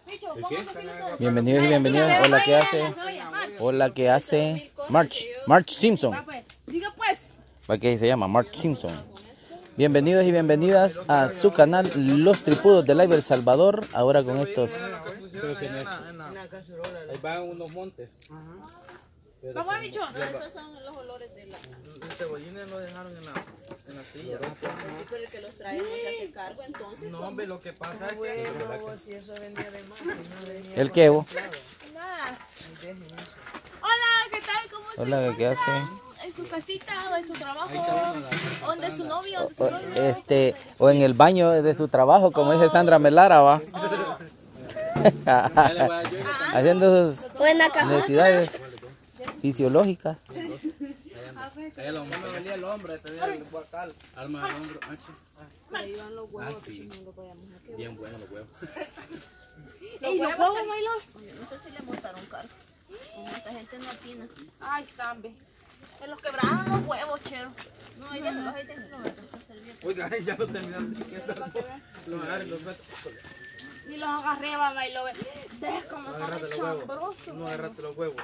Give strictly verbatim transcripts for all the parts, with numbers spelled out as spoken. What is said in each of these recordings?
Bienvenidos y bienvenidas. Hola, ¿qué hace? Hola, ¿qué hace? March, March Simpson. Diga pues. ¿Para qué se llama? March Simpson. Bienvenidos y bienvenidas a su canal Los Tripudos de Live El Salvador. Ahora con estos. Ahí van unos montes. Vamos a bicho. No, esos son los olores de la... Los cebollines lo dejaron en la, en la silla. Pues sí, pero el que los trae no se hace cargo, entonces... No, hombre, lo que pasa es que... Si eso venía de más, no venía ¿El qué, vos? Nada. Hola, ¿qué tal? ¿Cómo se Hola, ¿qué hace? ¿En su casita o en su trabajo? ¿Dónde su novio? ¿Dónde su O, novio? este, o en el baño de su trabajo, como dice Sandra Melara, va. Haciendo sus necesidades fisiológicas. Ahí lo me dolía el hombro, tenía el guacal. Arma el hombro, macho. Ahí van los huevos, Ah, sí. no los vayamos a quebrar. Bien buenos los huevos. ¿Y los huevos, Maylor? Yo no sé si le montaron cargo. Como esta gente no opina. Ay, están, ve. Se los quebraron los huevos, chero. No, ahí déjenlos, ahí déjenlos. Esta servilleta. Oiga, ya lo terminaron de quebrar. Los agarré, los meto. Ni los agarré, va, Maylor. ¿Ves cómo No son agarraste de los huevos. chambrosos? No agarraste los huevos.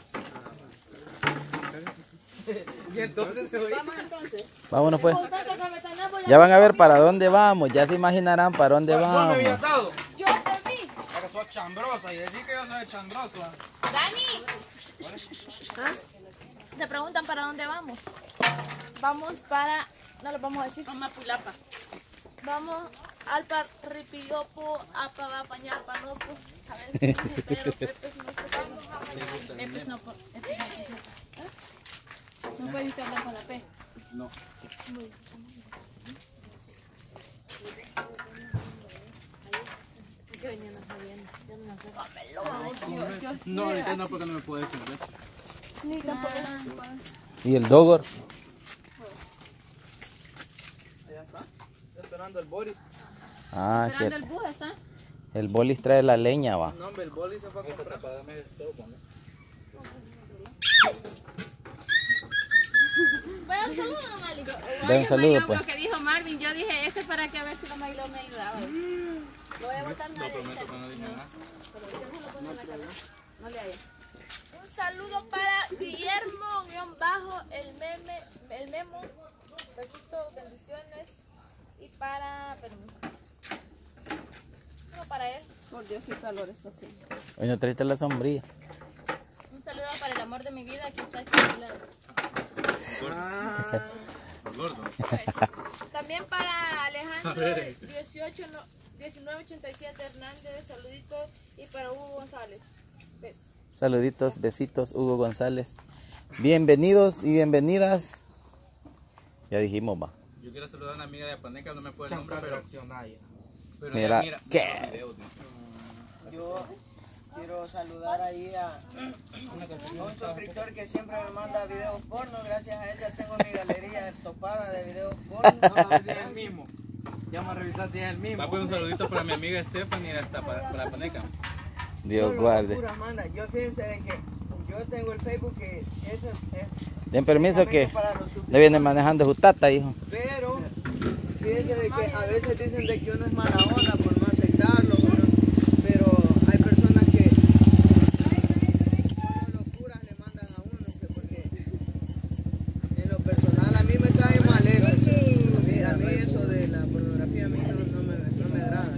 Y entonces se oye. Vamos entonces. Vámonos pues. Ya van a ver para dónde vamos. Ya se imaginarán para dónde ¿Vos me vamos. habías dado? Yo te vi. Pero sos chambrosa y decís que yo soy chambroso. Dani. ¿Ah? Te preguntan para dónde vamos. Vamos para, no lo vamos a decir. Vamos a Pulapa. Vamos al Parripilopo, a Pagapañar, Panopo. A ver, pero Pepes no se va. Pepes no, po- Pepes no, ¿Ah? No puedes hablar con la P. No. Que venían a sabiendo. Yo no me acuerdo. No, ahorita no, porque no me puedo defender. Ni tampoco. ¿Y el Dogor? Allá está. Esperando el Boris. Ah, Esperando que el bus, ¿está? el bolis trae la leña, va. No, hombre, el Boris se fue a comprar. Pues un saludo, Mali. Den un saludo, pues. Lo que dijo Marvin, yo dije ese para que a ver si la Mailo me ayudaba. Lo voy a botar No, nadie. prometo que no dije nada. Pero usted no lo pone en la cabeza. No le haya. Un saludo para Guillermo, guión bajo, el meme, el memo. Besitos, bendiciones. Y para, permiso. No, para él. Por Dios, qué calor está haciendo. Hoy no traiste la sombrilla. Un saludo para el amor de mi vida, que está aquí a mi lado. Ah, gordo. También para Alejandro dieciocho, no, diecinueve ochenta y siete Hernández, saluditos. Y para Hugo González. Besos. Saluditos, besitos, Hugo González. Bienvenidos y bienvenidas. Ya dijimos, va. Yo quiero saludar a una amiga de Apaneca, no me puede el nombre, pero... pero Mira, ella ¿qué? los videos, ¿no? Yo quiero saludar ahí a un suscriptor que siempre me manda videos porno. Gracias a él ya tengo mi galería topada de videos porno. No, es el mismo. Ya me revisaste, es el mismo. Va, pues un saludito para mi amiga Stephanie, hasta para, para Apaneca. Dios Solo guarde. puras manda. Yo fíjense de que yo tengo el Facebook que eso es Den permiso que para los suscriptores. le viene manejando su tata, hijo. Pero fíjense de que a veces dicen de que uno es mala onda por no aceptarlo, ¿no? Pero hay personas que solo locuras le mandan a uno, que porque en lo personal a mí me cae mal eso. A mí, a mí eso de la pornografía a mí no, no me, no me agrada.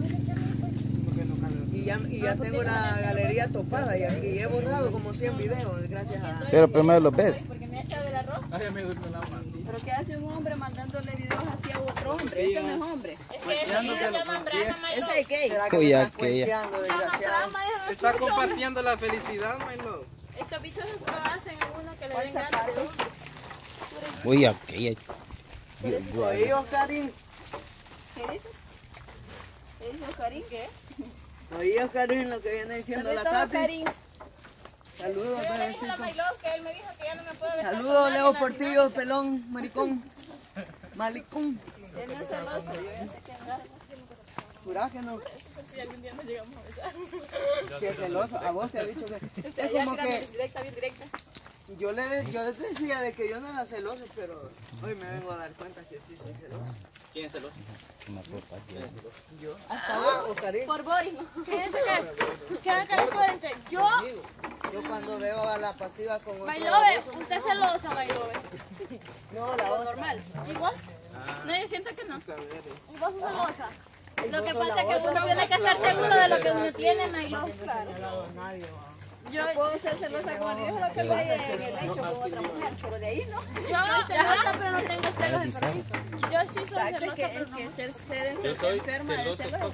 Y ya, y ya tengo la galería topada y, y he borrado como cien videos gracias a... Pero primero los ves. Porque me ha echado el arroz. Ay, ya me durmió la mano. ¿Pero qué hace un hombre mandándole videos así a otro hombre? Ese no es hombre. Es que ese video se llama Brana, Mailo. Ese es gay. ¿Será que Uy, me estás aquella. cuenteando, desgraciado? Está compartiendo la felicidad, my love. Estos bichos lo hacen a uno que le ¿Cuál den ganas. zapato? Uy, aquella. Dios Oí, guarde. Oscarín. ¿Qué dice? ¿Qué dice Oscarín? ¿Qué? Oí, Oscarín, lo que viene diciendo la Tati. Oscarín? Saludos, Yo le dije a la bebecito. Mailo que él me dijo que ya no me puedo besar. Saludos, Leo Portillo, pelón, maricón. Malicón. Él no es celoso. Yo ya sé que no es celoso. ¿Jurás que no? Si algún día nos llegamos a besar. Que es celoso. A vos te ha dicho que... Es Ya como era que... bien directa, bien directa. Yo les, yo les decía de que yo no era celoso, pero hoy me vengo a dar cuenta que sí soy celoso. ¿Quién es celoso? Yo. Ah, Oscarín. Por Boris, ¿no? Fíjense que, que que les cuente. Yo, Yo cuando veo a la pasiva con otro Maylove, baboso, usted es celosa, Maylove. no, la otra. Normal. ¿Y vos? No, yo siento que no. ¿Y vos sos celosa? Lo que pasa es que uno tiene que estar seguro de lo que uno tiene, Maylove. Nadie, va. Yo, Puedo ser celosa con él, es lo que vaya en el hecho con otra mujer, pero de ahí no. yo soy celosa, pero no tengo celos enfermizos. Yo sí soy Exacto, es celosa, que, pero es no. que ser, ser Yo soy enferma de celoso celos.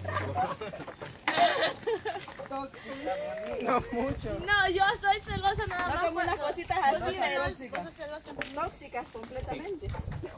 Tóxica, mi amiga. No mucho. No, yo soy celosa nada No más. como unas cuando- cositas Yo así soy de celosa, tóxica. yo soy celosa. tóxicas completamente.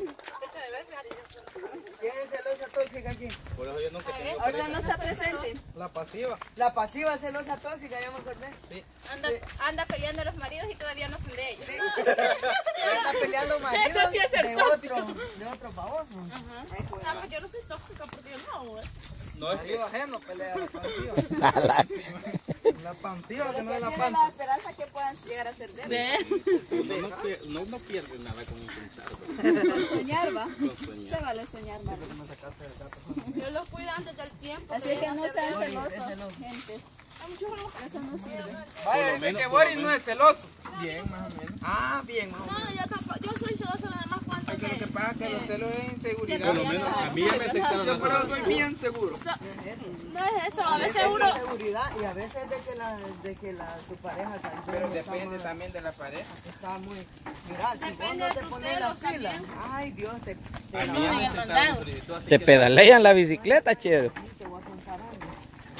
¿Quién es celosa tóxica aquí? Por eso yo nunca tengo Ahora pareja. no está presente. La pasiva. La pasiva celosa tóxica, ya me acordé. Sí. Anda, anda peleando a los maridos y todavía no son de ellos. Está peleando maridos Eso sí es ser de tóxico. otro, de otro baboso. Ah, pues yo no soy tóxica porque yo no hago eso. No es que Marido ajeno pelea la pasiva. La- La pasiva que Pero no es que la tiene panza. la esperanza que puedan llegar a ser de él. uno no, pierde, no, no pierde nada con intentar. Soñar va. Con soñar. Se vale soñar, Marlon. Yo los cuido antes del tiempo. Así es que no sean celosos, gentes. Eso no sirve. Vaya, lo menos, que por lo Boris no menos. es celoso. Bien, más o menos. Ah, bien, más o menos. No, yo tampoco. Yo soy celosa nada más cuando Es que lo que pasa es que los celos es inseguridad. Por lo menos a mí ya me detectaron Yo la por eso celosa. soy bien seguro. No es eso, a veces Es uno... seguridad y a veces de que la, de que la, tu pareja también Pero está depende muy- también de la pareja. Está muy... Mira, si vos Depende no de te tus pones la celos pila, también. ay Dios, te, te A la mí ya No, me ya detectaron mandado. solicitud, así Te que- pedalean la bicicleta, chévere. te voy a contar algo.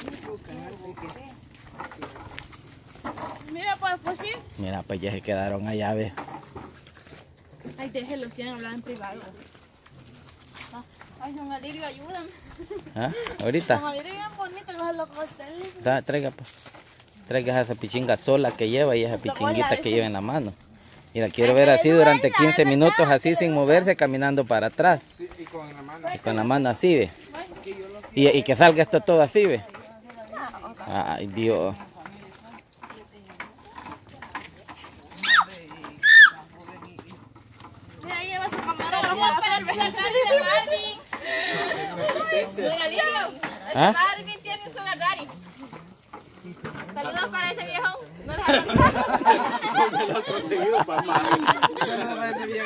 Mira, pues, pues sí. Mira, pues ya se quedaron allá, ve. Ay, déjenlos, quieren hablar en privado. Ay, don Alirio, ayúdame. ¿Ah? Ahorita. Don Alirio es bien bonito, que se lo costé. Da- Traiga, pues. Traiga esa pichinga sola que lleva y esa pichinguita que lleva en la mano. Y la quiero ver así durante quince minutos, así sin moverse, caminando para atrás. Sí, y con la mano. Y con la mano así, ve. Y, y que salga esto todo así, ve. Ay, Dios. Mira, ahí lleva su camarógrafo para ver de Marvin. Don Alirio, ¿Ah? Marvin tiene su Daddy. Saludos para ese viejo. No les ha Me lo he conseguido para más. No me parece bien.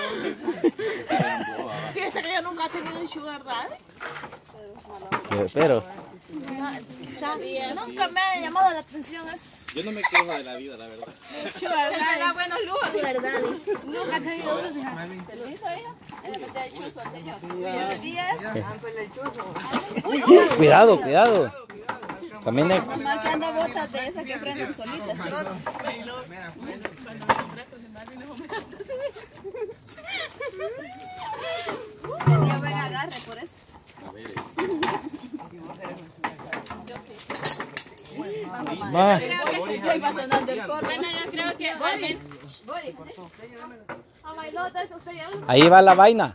Piensa que yo nunca he tenido un sugar daddy. Pero, pero, Nunca me ha llamado la atención eso. Yo no me quejo de la vida, la verdad. Sugar daddy. da buenos lujos. Sugar daddy. Nunca he tenido uno. ¿Te lo hizo ella? Él le metía el chuzo al señor. Buenos días. Ámpele el chuzo. cuidado, cuidado. Camine. Nomás que anda botas de esas que prenden solitas. Tenía buen agarre por eso. Va. Ya iba sonando el coro. Bueno, yo creo que alguien... A bailotes, usted ya... Ahí va la vaina.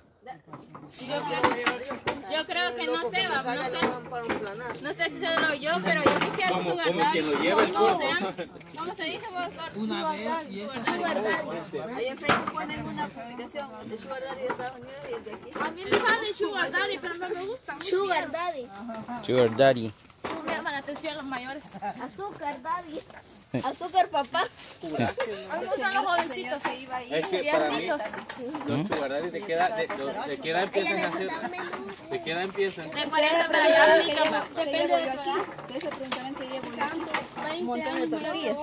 Yo creo que no sé, va, no sé. Para un planar. No sé si se lo yo, pero yo quisiera un Como- sugar como daddy. quien lo lleva el ¿Cómo cuerpo. se llama? ¿Cómo se dice? Una vez. Sugar daddy. Ahí en Facebook ponen una publicación de Sugar Daddy de Estados Unidos y el de aquí. A mí me sale sugar daddy, pero no me gusta. Sugar daddy. Sugar daddy. Me llaman la atención los mayores. Azúcar, daddy. Azúcar, papá. A mí me gustan los jovencitos. Que iba ahí. Es que para mí, los sugar daddy de qué edad, de, los- de qué edad empiezan a hacer, de qué edad empiezan. De cuarenta para allá aplica. Depende de tu edad. Ustedes se preguntarán que llevo un montón de tortillas.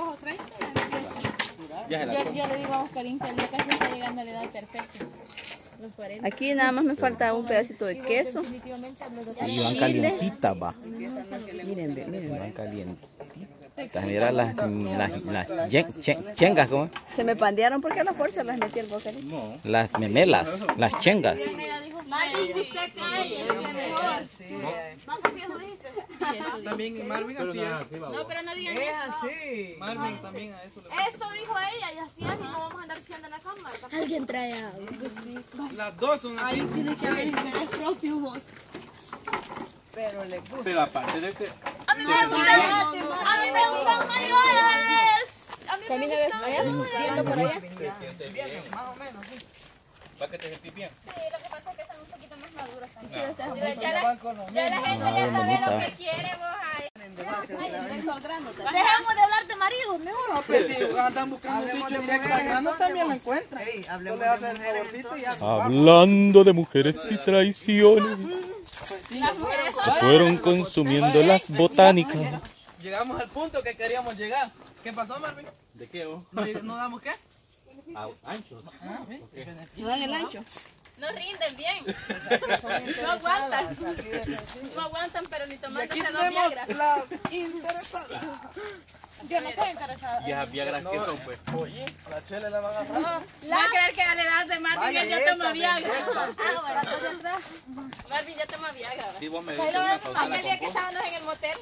Ya se la Yo, como. yo le digo a Oscarín que ya casi está llegando a la edad perfecta. Los cuarenta. Aquí nada más me falta un pedacito de queso. Sí, van calientitas, va. Miren, ve, miren. Van calientitas. Mira las, las, las chen- chen- chengas, ¿cómo? Se me pandearon porque a la fuerza las metí al bocadillo. No. Las memelas, las chengas. Marvin, usted cae, es que mejor. Vamos, si eso dijiste. También Marvin Pero hacía. no, así va. No, pero no digan Es eso. así. Marvin también a eso le Eso dijo ella y así es y no vamos a andar diciendo en la cámara. Alguien trae agua. Las dos son así. Tiene que haber interés propio vos. Pero le gusta. Pero aparte de que A mí me gustan, a mí me gustan mayores. A mí Camina de allá, viendo por allá. Más o menos, sí. ¿Para que te sentís bien? Sí, lo que pasa es que son un poquito más maduras. Están chidas estas Ya hamburguesas. van con los Ya la niños. gente ya sabe lo que quiere, vos ahí. Dejemos de hablar de maridos, mejor. Pues si andan buscando un Hablemos bicho de directo mujeres, acá, no entonces, también lo pues. encuentran. Ey, Tú hablemos le de haces el mujeres, favorcito y ya. Hablando de mujeres y traiciones, Las mujeres se fueron consumiendo las botánicas. Llegamos al punto que queríamos llegar. ¿Qué pasó, Marvin? ¿De qué vos? ¿No, no damos qué? Ah, ancho. ¿No dan el ancho? no rinden bien. Son interesadas, así de sencillo. No aguantan, pero ni Y tomándose aquí dos tenemos Viagra. las interesadas. Yo no soy interesada. ¿Y esas viagras qué son, pues? Oye, la chela la van a agarrar. Va a creer que a la edad de Marvin Vaya, ya esta, toma Viagra. esta, Ah, bueno, entonces atrás. Marvin ya toma Viagra. Sí, vos me Pero diste una cautela aquel día con que vos. estábamos en el motel.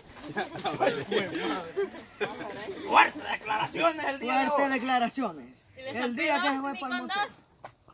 Fuertes declaraciones el día de Fuertes hoy. declaraciones. Y le El solté día que dos, se fue ni para el con motel. dos.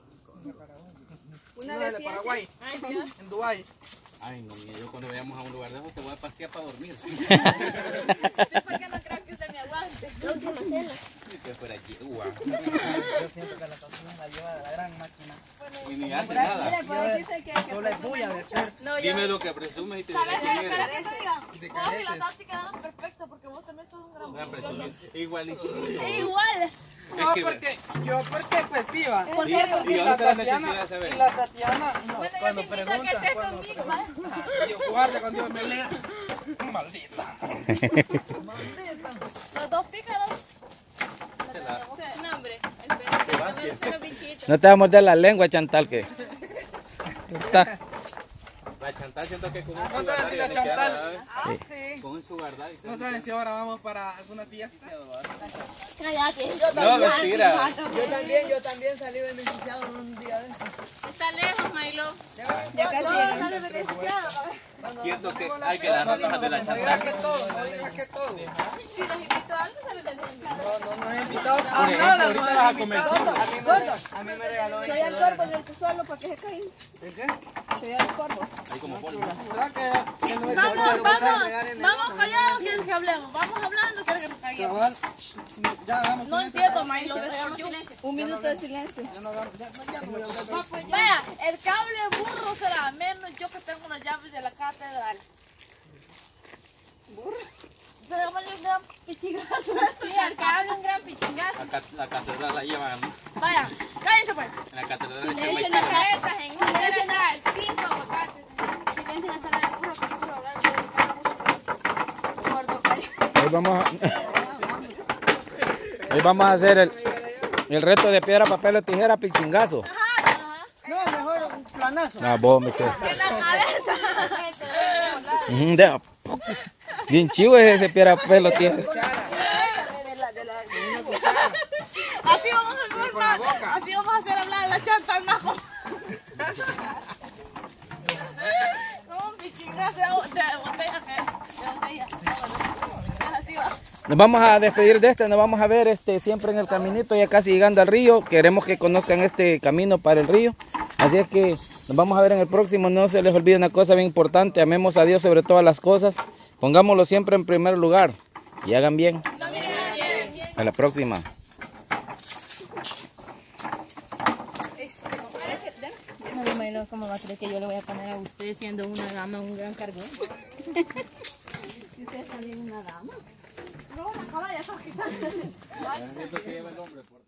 Una de Paraguay, Ay, Dios. en Dubái. Ay, no, mía, yo cuando vayamos a un lugar de esos te voy a pasear para dormir. Sí, porque no creo que usted me aguante. La última cena. Que fuera aquí, guau. Yo siento que la cocina la lleva a la gran máquina. Y ni hace nada. Solo es bulla de ser. No, yo. Dime lo que presumes y te ¿Sabes diré qué? quién Espera eres. que te diga. Vos y la Tati quedaron perfectos porque vos también sos un gran Gran músico. presumido. Igualísimo. Iguales. No, que- porque yo porque pues sí va. ¿Por Y- qué? y Porque yo la no tengo Tatiana, necesidad de saber. y la Tatiana, no, bueno, yo cuando te invito a que preguntan, estés cuando conmigo, ¿vale? yo guarde con Dios me lea. Maldita. Los dos pícaros. No, hombre. Espera, que me los bichitos. No te va a morder la lengua, Chantal, que... Está. La Chantal siento que con un No sugar saben si daddy la ya ni queda Chantal. nada, ¿eh? Ah, sí. Con un sugar daddy. No saben si ahora vamos para alguna fiesta. Cállate. No, mentira. Yo también, yo también salí beneficiado en un día de estos. Está lejos, Milo. Ya casi Todos llegan. salen beneficiados. Siento que hay que darnos cosas de la No digas que Chantal. todo, no digas que todo. Si los invito a algo, salen beneficiados. No, no nos he invitado A a ejemplo, nada, ahorita no vas nos a he comer invitado. chivo. A mí me, a mí me regaló Soy veinte al corvo dólares. en el tu suelo para que se caiga. ¿De qué? Soy al corvo. Ahí como polvo. ¿Verdad que, que no hay que Vamos, hacer? vamos, vamos callados, quieren que hablemos. Vamos hablando, quieren que nos callemos. Cabal, ya hagamos No silencio. entiendo, Milo, dejamos silencio. Un minuto de silencio. Ya no hagamos- ya- ya no voy a hablar de eso. Vaya, el cable burro será menos yo que tengo las llaves de la catedral. ¿Burro? Pero vale un gran pichingazo. Sí, el cable un gran pichingazo. La, ca- la catedral la llevan Vaya, cállense pues. en la catedral de Silencio en Chamaicana. la cabeza, en una cabeza, cinco aguacates. Silencio en la sala del burro, que es puro hablar del cable. Gordo, calla. Hoy vamos a... Hoy vamos a hacer el, el reto de piedra, papel o tijera, pichingazo. No, mejor un planazo. No, vos, me quedo. En la cabeza. Ujú, deja. Bien chivo es ese piedra, papel o tijera. De la, de la, de una cuchara. Así vamos a formar. Así vamos a hacer hablar a la chanta al majo. No, pichingazo de botella. De botella. Así va. Nos vamos a despedir de este, nos vamos a ver este siempre en el caminito, ya casi llegando al río. Queremos que conozcan este camino para el río. Así es que nos vamos a ver en el próximo. No se les olvide una cosa bien importante, amemos a Dios sobre todas las cosas. Pongámoslo siempre en primer lugar y hagan bien. A la próxima. No me imagino cómo va a creer que yo le voy a poner a usted siendo una dama un gran cargón. Si usted es también una dama. No, la caballa, sos quizás. Siento que lleva el hombre por